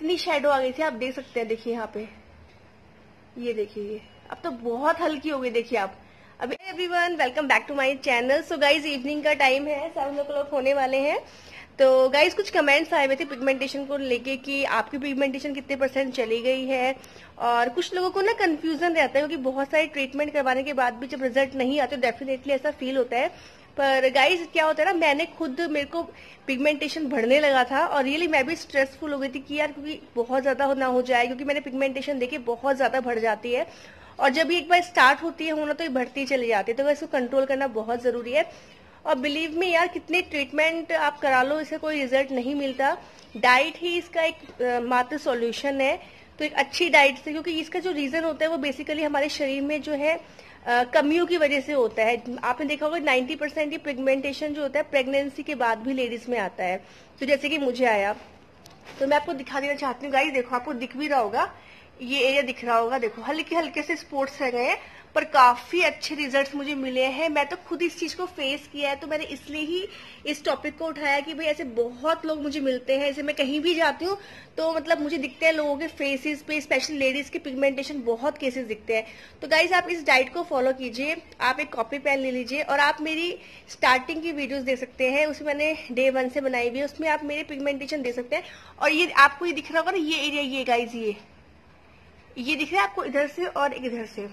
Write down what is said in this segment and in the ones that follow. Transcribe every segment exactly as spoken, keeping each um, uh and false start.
कितनी शेडो आ गई थी, आप देख सकते हैं। देखिए यहाँ पे, ये देखिए, ये अब तो बहुत हल्की हो गई। देखिए आप अभी। Everyone, welcome back to my channel. So guys, evening का टाइम है, सेवन ओ क्लॉक होने वाले हैं। तो गाइज, कुछ कमेंट्स आए हुए थे पिगमेंटेशन को लेके कि आपकी पिगमेंटेशन कितने परसेंट चली गई है। और कुछ लोगों को ना कंफ्यूजन रहता है, क्योंकि बहुत सारे ट्रीटमेंट करवाने के बाद भी जब रिजल्ट नहीं आते, डेफिनेटली ऐसा फील होता है। पर गाइज क्या होता है ना, मैंने खुद, मेरे को पिगमेंटेशन बढ़ने लगा था और रियली मैं भी स्ट्रेसफुल हो गई थी कि यार क्योंकि बहुत ज्यादा ना हो जाए, क्योंकि मैंने पिगमेंटेशन देखी बहुत ज्यादा बढ़ जाती है। और जब ये एक बार स्टार्ट होती है होना तो ये बढ़ती चली जाती है, तो इसको कंट्रोल करना बहुत जरूरी है। और बिलीव में यार, कितने ट्रीटमेंट आप करा लो, इससे कोई रिजल्ट नहीं मिलता। डाइट ही इसका एक मात्र सॉल्यूशन है। तो एक अच्छी डाइट से, क्योंकि इसका जो रीजन होता है वो बेसिकली हमारे शरीर में जो है Uh, कमियों की वजह से होता है। आपने देखा होगा नाइन्टी परसेंट ये पिगमेंटेशन जो होता है प्रेगनेंसी के बाद भी लेडीज में आता है। तो जैसे कि मुझे आया, तो मैं आपको दिखा देना चाहती हूँ। गाइस देखो, आपको दिख भी रहा होगा, ये एरिया दिख रहा होगा। देखो हल्के हल्के से स्पॉट्स रह गए हैं, पर काफी अच्छे रिजल्ट्स मुझे मिले हैं। मैं तो खुद इस चीज को फेस किया है, तो मैंने इसलिए ही इस टॉपिक को उठाया कि भाई ऐसे बहुत लोग मुझे मिलते हैं। जैसे मैं कहीं भी जाती हूँ तो मतलब मुझे दिखते हैं लोगों के फेसेस पे, स्पेशली लेडीज के पिगमेंटेशन बहुत केसेस दिखते हैं। तो गाइज आप इस डाइट को फॉलो कीजिए। आप एक कॉपी पेन ले लीजिए और आप मेरी स्टार्टिंग की वीडियोस देख सकते हैं, उसमें मैंने डे वन से बनाई हुई है, उसमें आप मेरे पिगमेंटेशन देख सकते हैं। और ये आपको ये दिख रहा होगा ना, ये एरिया, ये गाइज ये ये दिख रहा है आपको इधर से और एक इधर से,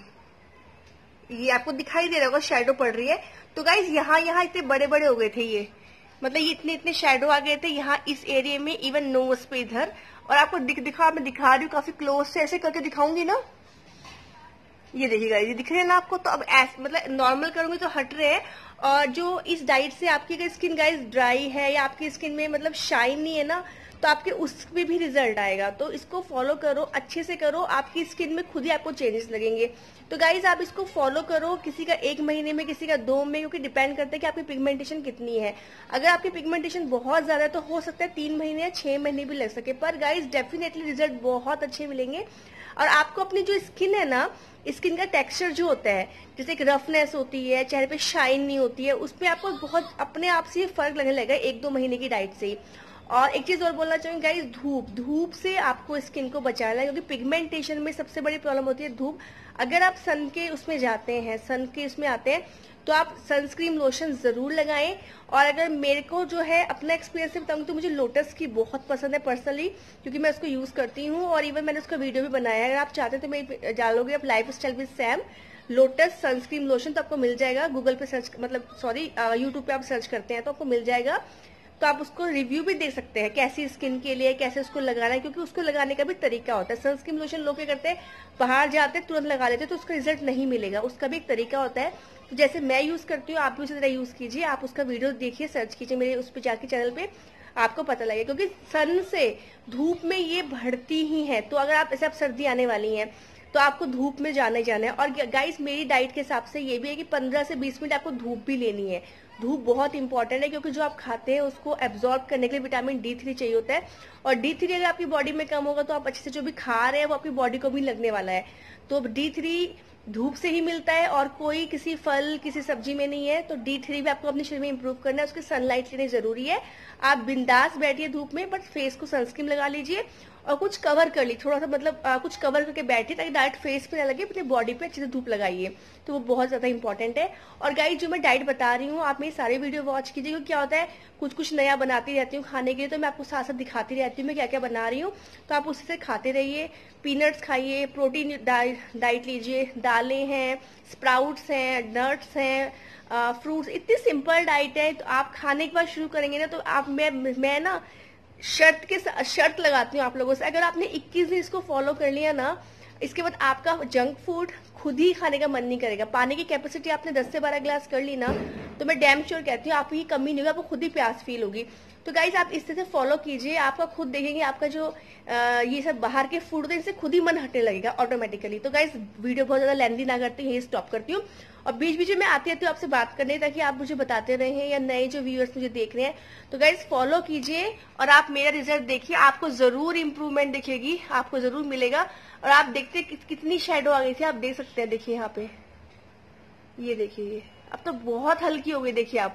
ये आपको दिखाई दे रहा होगा, शेडो पड़ रही है। तो गाइज यहाँ यहाँ इतने बड़े बड़े हो गए थे ये, मतलब ये इतने इतने शेडो आ गए थे यहाँ इस एरिया में, इवन नोज पे इधर। और आपको दिख दिखा मैं दिखा रही हूँ काफी क्लोज से, ऐसे करके दिखाऊंगी ना, ये देखिएगा, ये दिख रहे हैं ना आपको। तो अब ऐसे मतलब नॉर्मल करूंगी तो हट रहे हैं। और जो इस डाइट से आपकी अगर स्किन गाइज ड्राई है या आपकी स्किन में मतलब शाइन नहीं है ना, तो आपके उसमें भी रिजल्ट आएगा। तो इसको फॉलो करो, अच्छे से करो, आपकी स्किन में खुद ही आपको चेंजेस लगेंगे। तो गाइज आप इसको फॉलो करो, किसी का एक महीने में, किसी का दो में, क्योंकि डिपेंड करता है कि आपकी पिगमेंटेशन कितनी है। अगर आपकी पिगमेंटेशन बहुत ज्यादा है तो हो सकता है तीन महीने या छह महीने भी लग सके, पर गाइज डेफिनेटली रिजल्ट बहुत अच्छे मिलेंगे। और आपको अपनी जो स्किन है ना, स्किन का टेक्सचर जो होता है, जैसे एक रफनेस होती है, चेहरे पे शाइन नहीं होती है, उसपे आपको बहुत अपने आप से फर्क लगने लगेगा एक दो महीने की डाइट से ही। और एक चीज और बोलना चाहूंगी गाइस, धूप धूप से आपको स्किन को बचाना है, क्योंकि पिगमेंटेशन में सबसे बड़ी प्रॉब्लम होती है धूप। अगर आप सन के उसमें जाते हैं, सन के उसमें आते हैं, तो आप सनस्क्रीन लोशन जरूर लगाएं। और अगर मेरे को जो है अपना एक्सपीरियंस से बताऊंगी तो मुझे लोटस की बहुत पसंद है पर्सनली, क्योंकि मैं उसको यूज करती हूँ और इवन मैंने उसका वीडियो भी बनाया है। अगर आप चाहते हैं तो मैं डालोगे आप lifestyle with Sam Lotus sunscreen lotion, तो आपको मिल जाएगा गूगल पे सर्च, मतलब सॉरी यूट्यूब पे आप सर्च करते हैं तो आपको मिल जाएगा। तो आप उसको रिव्यू भी दे सकते हैं कैसी स्किन के लिए, कैसे उसको लगाना है, क्योंकि उसको लगाने का भी तरीका होता है। सनस्क्रीन लोशन लोग क्या करते हैं, बाहर जाते तुरंत लगा लेते, तो उसका रिजल्ट नहीं मिलेगा, उसका भी एक तरीका होता है। तो जैसे मैं यूज करती हूँ, आप भी उसी तरह यूज कीजिए। आप उसका वीडियो देखिए, सर्च कीजिए मेरे उस पर जाके चैनल पे, आपको पता लगेगा। क्योंकि सन से, धूप में ये बढ़ती ही है। तो अगर आप ऐसे, आप सर्दी आने वाली है तो आपको धूप में जाना ही जाना है। और गाइस मेरी डाइट के हिसाब से ये भी है कि पंद्रह से बीस मिनट आपको धूप भी लेनी है। धूप बहुत इंपॉर्टेंट है, क्योंकि जो आप खाते हैं उसको एब्जॉर्ब करने के लिए विटामिन डी थ्री चाहिए होता है। और डी थ्री अगर आपकी बॉडी में कम होगा तो आप अच्छे से जो भी खा रहे हैं वो आपकी बॉडी को भी लगने वाला है। तो डी थ्री धूप से ही मिलता है और कोई किसी फल, किसी सब्जी में नहीं है। तो डी थ्री भी आपको अपने शरीर में इंप्रूव करना है, उसकी सनलाइट लेनी जरूरी है। आप बिंदास बैठिए धूप में, बट फेस को सनस्क्रीन लगा लीजिए और कुछ कवर कर ली, थोड़ा सा मतलब आ, कुछ कवर करके बैठिए, ताकि डायरेक्ट फेस पे ना लगे, अपने बॉडी पे अच्छे से धूप लगाइए। तो वो बहुत ज्यादा इंपॉर्टेंट है। और गाइस जो मैं डाइट बता रही हूँ, आप मेरी सारी वीडियो वॉच कीजिए, क्योंकि क्या होता है कुछ कुछ नया बनाती रहती हूँ खाने के लिए, तो मैं आपको साथ साथ दिखाती रहती हूँ मैं क्या क्या बना रही हूँ। तो आप उससे खाते रहिए, पीनट्स खाइए, प्रोटीन डाइट लीजिए, दालें हैं, स्प्राउट्स हैं, नट्स हैं, फ्रूट्स, इतनी सिंपल डाइट है। तो आप खाने के बाद शुरू करेंगे ना, तो आप मैं मैं ना शर्त के शर्त लगाती हूँ आप लोगों से, अगर आपने इक्कीस दिन इसको फॉलो कर लिया ना, इसके बाद आपका जंक फूड खुद ही खाने का मन नहीं करेगा। पानी की कैपेसिटी आपने दस से बारह ग्लास कर ली ना, तो मैं डैम श्योर कहती हूँ आपकी कमी नहीं होगी, आपको खुद ही प्यास फील होगी। तो गाइज आप इस तरह से फॉलो कीजिए, आपका खुद देखेंगे आपका जो आ, ये सब बाहर के फूड होते हैं इनसे खुद ही मन हटने लगेगा ऑटोमेटिकली। तो गाइज वीडियो बहुत ज्यादा लेंदी ना करती है, स्टॉप करती हूँ। और बीच बीच में मैं आती आती हूँ आपसे बात करने, ताकि आप मुझे बताते रहे या नए जो व्यूअर्स मुझे देख रहे हैं। तो गाइज फॉलो कीजिए और आप मेरा रिजल्ट देखिए, आपको जरूर इंप्रूवमेंट दिखेगी, आपको जरूर मिलेगा। और आप देखते कि, कितनी शेडो आ गई थी, आप देख सकते हैं। देखिए यहाँ पे, ये देखिए, ये अब तो बहुत हल्की हो गई। देखिए आप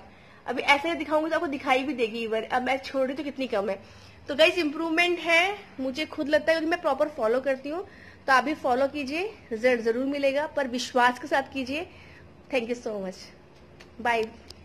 अभी ऐसे दिखाऊंगी तो आपको दिखाई भी देगी इवन, अब मैं छोड़ रही तो कितनी कम है। तो गाइस इम्प्रूवमेंट है, मुझे खुद लगता है, क्योंकि मैं प्रॉपर फॉलो करती हूँ। तो आप भी फॉलो कीजिए, रिजल्ट जरूर मिलेगा, पर विश्वास के साथ कीजिए। Thank you so much, bye.